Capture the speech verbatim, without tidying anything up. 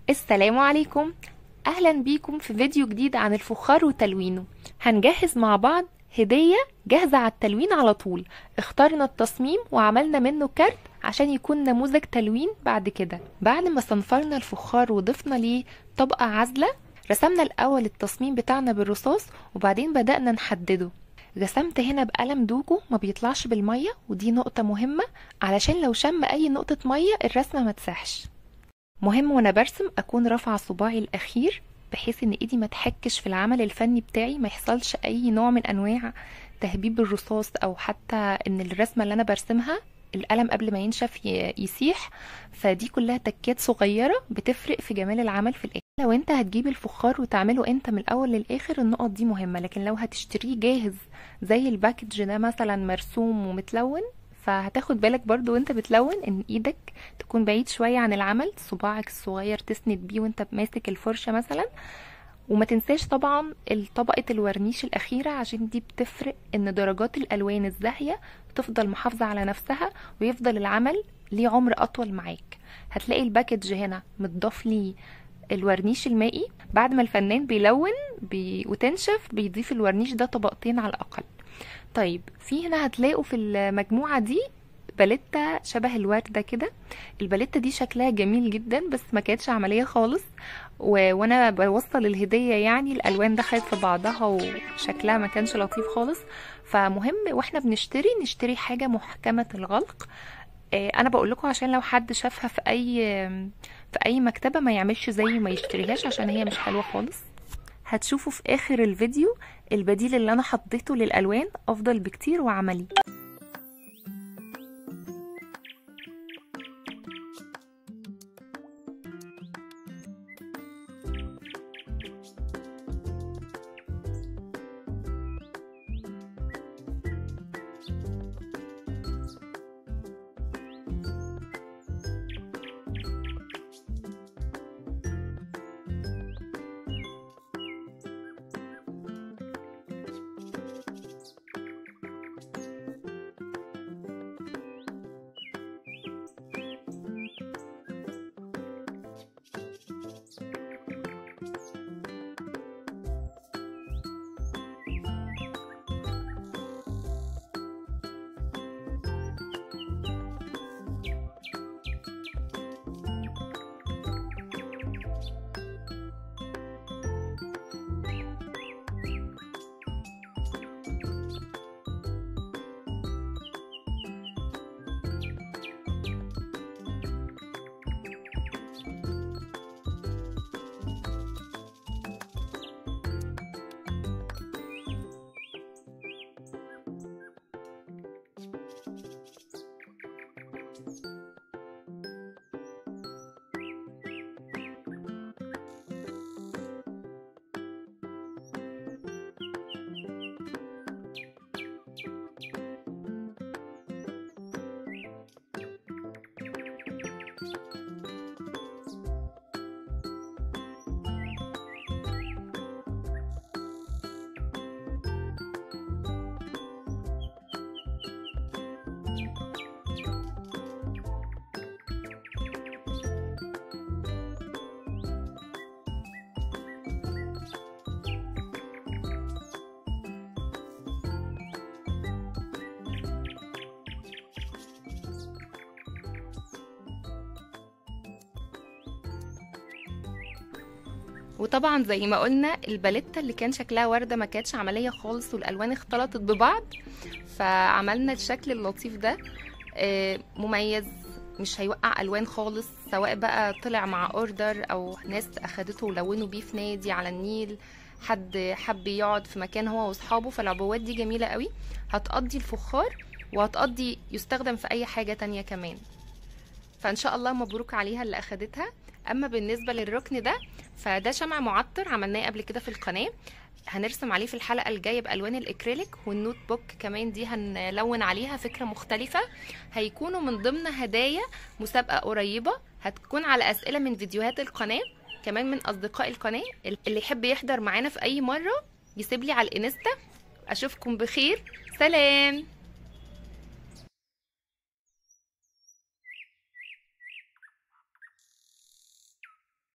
السلام عليكم. اهلا بيكم في فيديو جديد عن الفخار وتلوينه. هنجهز مع بعض هدية جاهزة على التلوين على طول. اخترنا التصميم وعملنا منه كارت عشان يكون نموذج تلوين. بعد كده بعد ما صنفرنا الفخار وضفنا ليه طبقة عازلة، رسمنا الاول التصميم بتاعنا بالرصاص وبعدين بدأنا نحدده. رسمت هنا بقلم دوجو ما بيطلعش بالمية، ودي نقطة مهمة علشان لو شم اي نقطة مية الرسمة ما تسحش. مهم وانا برسم اكون رافعه صباعي الاخير بحيث ان ايدي ما تحكش في العمل الفني بتاعي، ما يحصلش اي نوع من انواع تهبيب الرصاص او حتى ان الرسمه اللي انا برسمها القلم قبل ما ينشف ي- يسيح. فدي كلها تكات صغيره بتفرق في جمال العمل في الاخر. لو انت هتجيب الفخار وتعمله انت من الاول للاخر النقط دي مهمه، لكن لو هتشتريه جاهز زي الباكج ده مثلا مرسوم ومتلون، فهتاخد بالك برضو وانت بتلون ان ايدك تكون بعيد شوية عن العمل، صباعك الصغير تسند بيه وانت ماسك الفرشة مثلا. وما تنساش طبعا طبقة الورنيش الأخيرة عشان دي بتفرق ان درجات الألوان الزاهية تفضل محافظة على نفسها ويفضل العمل ليه عمر أطول معاك. هتلاقي الباكج هنا متضاف ليه الورنيش المائي. بعد ما الفنان بيلون بي... وتنشف بيضيف الورنيش ده طبقتين على الأقل. طيب في هنا هتلاقوا في المجموعة دي باليتا شبه الوردة كده. الباليتا دي شكلها جميل جدا بس ما كانتش عملية خالص، و... وانا بوصل الهدية يعني الالوان دخلت في بعضها وشكلها ما كانش لطيف خالص. فمهم واحنا بنشتري نشتري حاجة محكمة الغلق. آه، انا بقول لكم عشان لو حد شافها في اي في اي مكتبة ما يعملش زي ما يشتريهاش عشان هي مش حلوة خالص. هتشوفوا في اخر الفيديو البديل اللي انا حطيته للالوان افضل بكتير وعملي. وطبعا زي ما قلنا الباليتا اللي كان شكلها وردة ما كانتش عملية خالص والالوان اختلطت ببعض، فعملنا الشكل اللطيف ده. آه، مميز، مش هيوقع الوان خالص، سواء بقى طلع مع اوردر او ناس اخدته ولونوا بيه في نادي على النيل، حد حب يقعد في مكان هو واصحابه. فالعبوات دي جميلة قوي، هتقضي الفخار وهتقضي يستخدم في اي حاجة تانية كمان. فان شاء الله مبروك عليها اللي اخدتها. اما بالنسبه للركن ده فده شمع معطر عملناه قبل كده في القناه، هنرسم عليه في الحلقه الجايه بالوان الاكريليك. والنوت بوك كمان دي هنلون عليها فكره مختلفه، هيكونوا من ضمن هدايا مسابقه قريبه هتكون على اسئله من فيديوهات القناه، كمان من اصدقاء القناه. اللي يحب يحضر معانا في اي مره يسيب لي على الانستا. اشوفكم بخير، سلام.